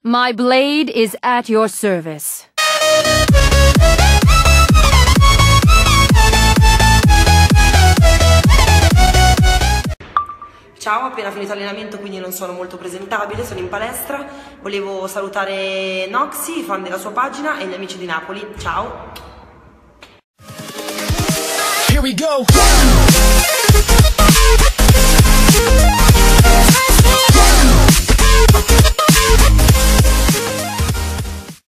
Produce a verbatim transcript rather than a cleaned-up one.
My blade is at your service. Ciao, ho appena finito allenamento, quindi non sono molto presentabile, sono in palestra. Volevo salutare Noxy, fan della sua pagina, e gli amici di Napoli. Ciao! Here we go.